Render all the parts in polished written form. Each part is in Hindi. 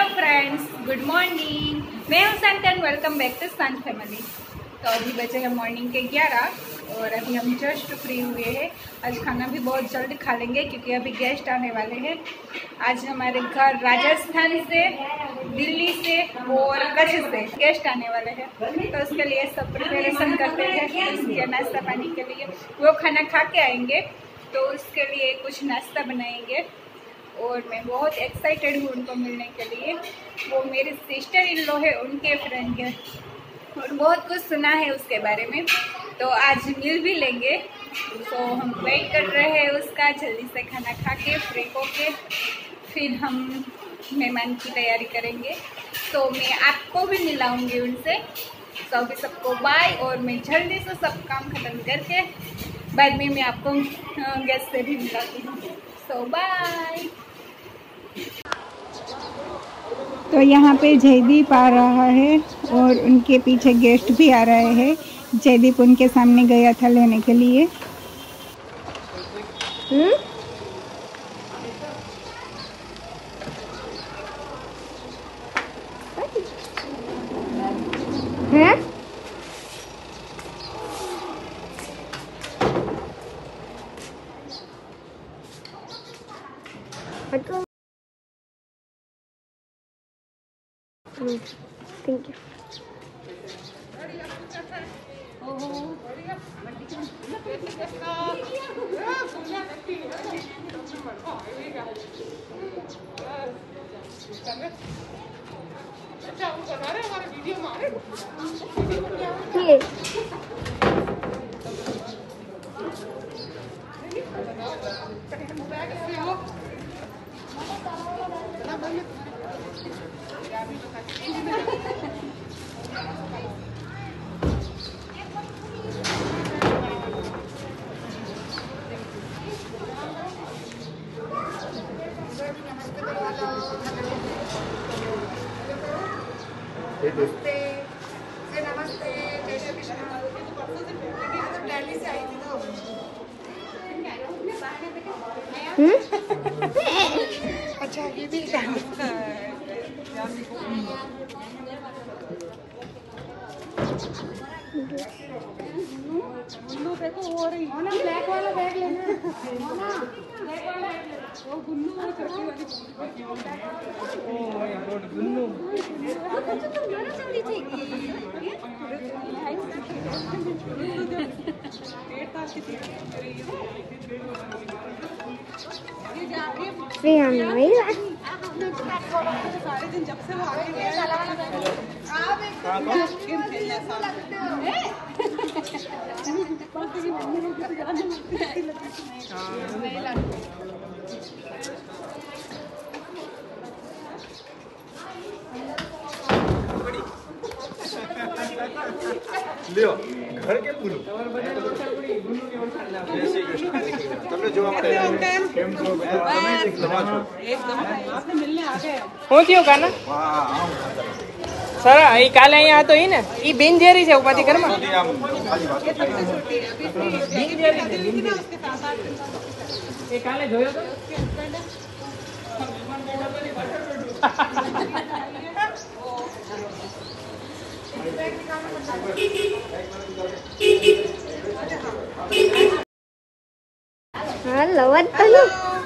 Friends, good morning. मैं हूं Sant and welcome back to Sant family. तो अभी बजे हैं मॉर्निंग के 11 और अभी हम जस्ट फ्री हुए हैं। आज खाना भी बहुत जल्द खा लेंगे क्योंकि अभी गेस्ट आने वाले हैं। आज हमारे घर राजस्थान से, दिल्ली से और कच्छ से गेस्ट आने वाले हैं, तो उसके लिए सब प्रिपरेशन करते हैं। उसके नाश्ता पानी के लिए वो खाना खा के आएंगे, तो उसके लिए कुछ नाश्ता बनाएंगे और मैं बहुत एक्साइटेड हूँ उनको मिलने के लिए। वो मेरी सिस्टर इन लॉ है, उनके फ्रेंड है और बहुत कुछ सुना है उसके बारे में, तो आज मिल भी लेंगे। तो हम वेट कर रहे हैं उसका, जल्दी से खाना खा के फ्री होके फिर हम मेहमान की तैयारी करेंगे। तो मैं आपको भी मिलाऊंगी उनसे। तो अभी सबको बाय, और मैं जल्दी से सब काम खत्म करके बाद में मैं आपको गेस्ट से भी मिलाती हूँ। तो बाय। तो यहाँ पे जयदीप आ रहा है और उनके पीछे गेस्ट भी आ रहे हैं। जयदीप उनके सामने गया था लेने के लिए। Thank you. नमस्ते, नमस्ते, जय श्री कृष्ण। तो दिल्ली से आई थी तो अच्छा ये भी गुल्लू देखो हो रही है ना, ब्लैक वाला बैग लेना ना, ब्लैक वाला वो गुल्लू वो छोटी वाली ओ यार वो गुल्लू तो मेरा जल्दी थी सारे दिन जब से वो आगे गया लियो घर के गुरु તમને જોવા માટે કેમ છો તમે એકદમ आपने मिलने आ गए હું થયો કાના સર એ કાલે અહીંયા હતો ઈ ને ઈ બિનઝેરી છે ઉપાધિ ઘરમાં એ કાલે જોયો તો Hello, what are you?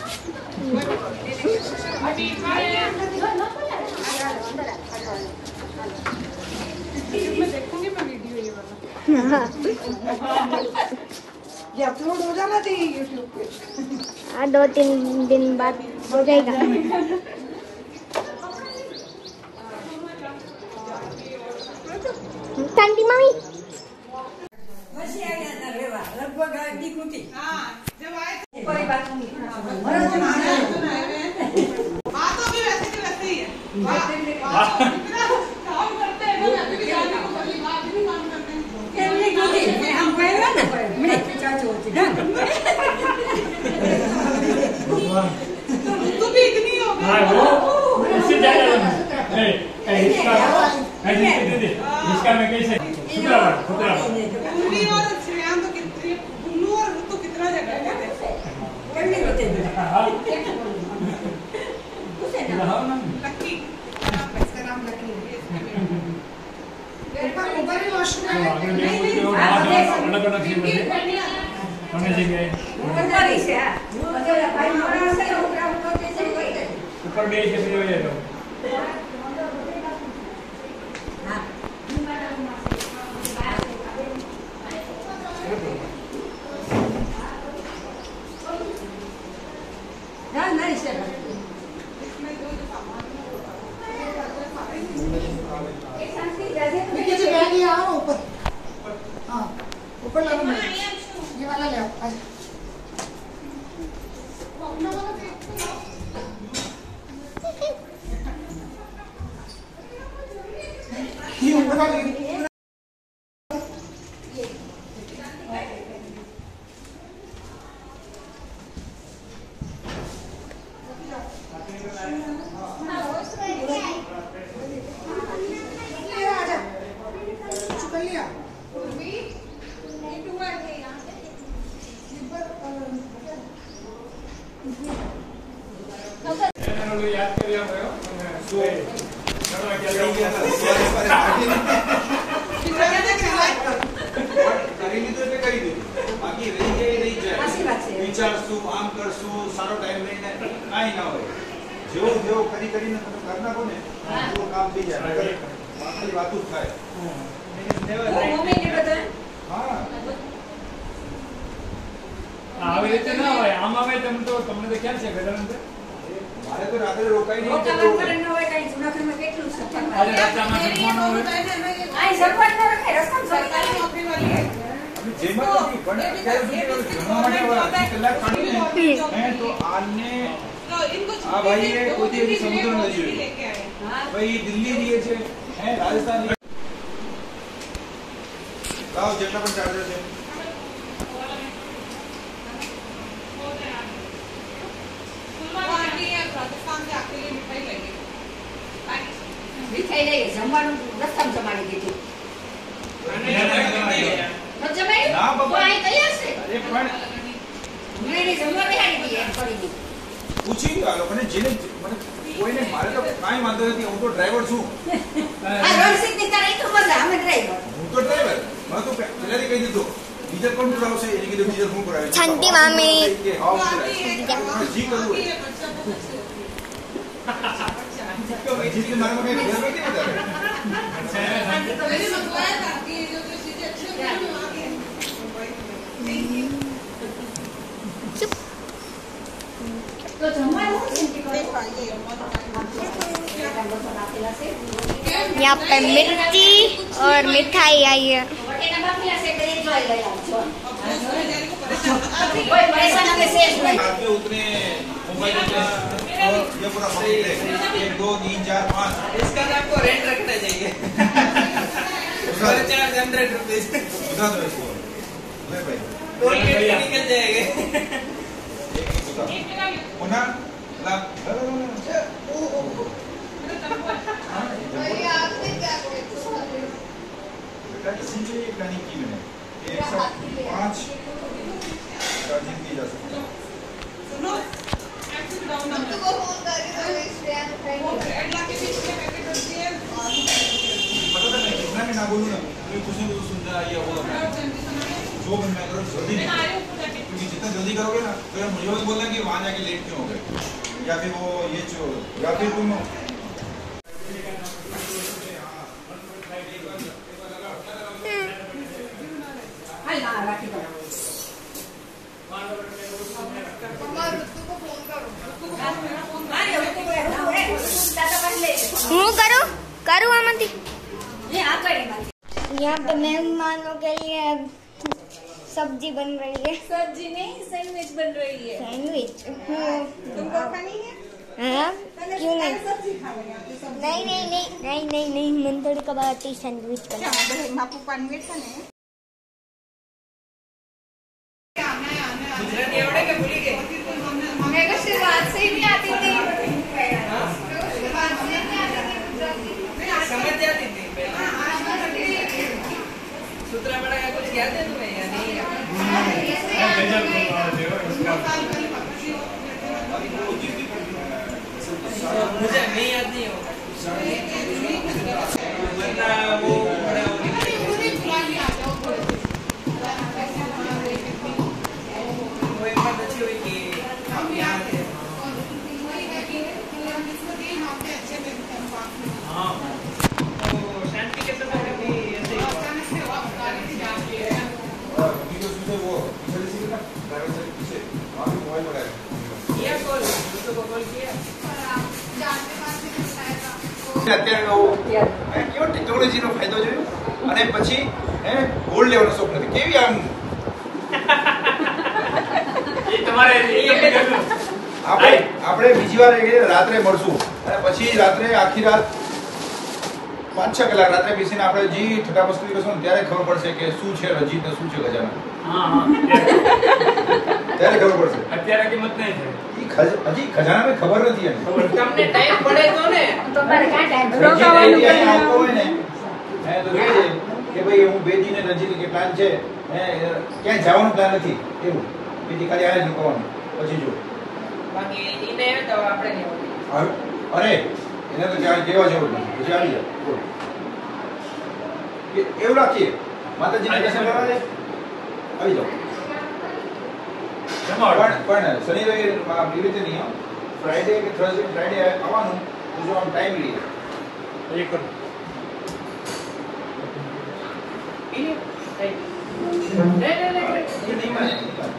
ये अपलोड हो जाना चाहिए यूट्यूब पे। हाँ, 2-3 दिन बाद हो जाएगा। शांति मम्मी लगभग जब आए कोई बात नहीं। बात तो भी वैसे की वैसे ही है। काम करते हैं ना, अभी भी आने को कभी बात भी काम करते हैं। हम गए ना मैं चाचा होती ना तो भी इतनी हो गई। हां वो इससे ज्यादा है इसका इसका मैं कैसे शुक्रवार पूरी और श्रेयान तो कितनी गुल्लू और तो कितना जगह है कैसे होते हैं लक्की આપણે બે કુટીઓ અલગ અલગ છે બધી અને જગ્યાએ ઉપર બે છે બે જાય ऊपर ला ये वाला ले आओ ये ऊपर वाला याद करिया भयो सो करेली तो કરી દીધું બાકી રહી જાય રહી જાય વિચારશું આમ કરશું સારો ટાઈમ લઈને કાઈ ના હોય જેવો જેવો કરી કરીને તમે કર નાખો ને તો કામ થઈ જાય બાકી વાતો થાય હા આવી રીતે ના હોય આમ આવે તમને તો ખ્યાલ છે ગદન મારે તો રાત્રે રોકાઈ નહીં રોકાવાનું કારણ ન હોય કાઈ જુનાગઢમાં કેટલું સફર આજે રસ્તામાં જમવાનું હોય આઈ સરપંચ નો રખે રસ્તામાં સરકારી નોકરી વાળી હે જેમાં તો પણ અત્યારે સુધી જમવા માટે 80 કલાક કાઢીને હે તો આને આ ભાઈ એ કોઈ દિવસ સમુદ્ર ન જોયું ભાઈ દિલ્હી રહે છે હે રાજસ્થાન લાવ જેટલા પણ ચાર્જર છે મીઠાઈ લઈ જમવાનું રસ્તામાં જમાડી દીધું જમાડ્યું ના બાબા. તો અહીં તૈયાર છે અરે પણ મેં જમવા બેહાડી દીધી એમ કરીને પૂછી લ્યો આ લોકોને જેને મને કોઈને મારે તો કાંઈ વાંધો નથી હું તો ડ્રાઈવર છું આ રણસીટ ની તારે તો મજા અમે ડ્રાઈવર હું તો ડ્રાઈવર મને તો પહેલાથી કહી દીધું ડીઝલ કોણ પુરાવશે એને કીધું ડીઝલ હું પુરાવે શાંતિ મામી. કે હા જી કરવું હોય જીતને મારામાં કઈ ફેર નથી વધારે તો જમવાનું શું છે यहाँ पे मिर्ची और मिठाई आई है. વટેના બાફેલા છે કરી જોઈ લઈ આવજો કોઈ પૈસા ના લેશે रात में उतने मोबाइल उतने और ये पूरा पकड़ ले 1 2 3 4 5 इसका तो आपको रेंट रखना चाहिए चार्ज 100 रुपीज बता दो इसको ले भाई टोल गेट से निकल जाएंगे बता पुनः ला बेटा इसीलिए ये प्लानिंग की मैंने 105 चार्जिंग की जा सकती है सुनो पता था मैं कितना भी ना बोलूँ ना कोई कुछ नहीं सुन रहा ये वो जो भी मैं करूँ जल्दी नहीं क्योंकि जितना जल्दी करोगे ना तो मुझे भी बोलना कि वहाँ जाके लेट क्यों हो गए या फिर वो ये चो या फिर तुम હાલ ના રાખી દો હું करूँ आमंती. ये आ करी यहाँ पे मेहमानों के लिए सब्जी बन रही है. सब्जी नहीं सैंडविच बन रही है सैंडविच. तुमको खानी है हाँ क्यों नहीं. सब्जी खावे नहीं नहीं नहीं नहीं नहीं नहीं मंदड़ कबाटी सैंडविच बना. मापू पानी में खाने गुजराती आवड़े के भूली गए मैं को शुरुआत से ही नहीं आती थी समझ जाती थी सूत्रा बड़ा का कुछ याद है तुम्हें या नहीं मुझे नहीं याद नहीं होगा वो बड़ा અત્યારે કેવો ટેકનોલોજીનો ફાયદો જોયો અને પછી ગોલ્ડ લેવાનો શોખ નથી કેવી આમ એ તમારે આપણે બીજી વાર રાત્રે મળશું અને પછી રાત્રે આખી રાત 5-6 કલાક રાત્રે બેસીને આપણે જે ઠઠ્ઠા મસ્તી કરશું ને ત્યારે ખબર પડશે કે શું છે રજીત ને શું છે ખજાના. ત્યારે ખબર પડશે. અત્યારે કિંમત નહીં છે હજી ખજાનાને ખબર નથી એને. તમને ટાઈમ પડે તો ને તમારે ક્યાં ટાઈમ આવતો હોય ને તો કહે કે ભાઈ હું બેજી ને રજીત કે પ્લાન છે ક્યાંય જવાનું પ્લાન નથી એવું બેજી ખાલી આવે જ કહેવાનું પછી જો બાકી ઈને આવે તો આપણે નહીં અરે એને તો ક્યાં કેવા જેવું નથી પછી આવી જાય એવું રાખીએ માતાજીને દર્શન કરવા દે આવી જાઓ પણ શનિ રવિ એવી રીતે નહીં ફ્રાઈડે કે થર્સડે ફ્રાઈડે આવવાનું તો જો આમ ટાઈમ લઈએ એક નહીં માને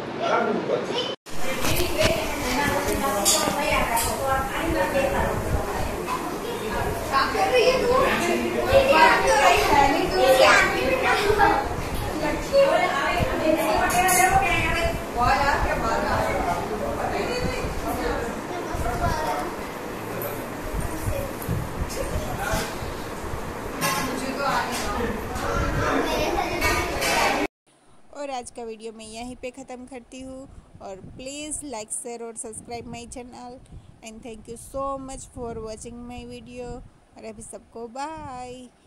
और आज का वीडियो मैं यहीं पे ख़त्म करती हूँ और प्लीज़ लाइक शेयर और subscribe my channel and thank you so much for watching my video और अभी सबको बाय.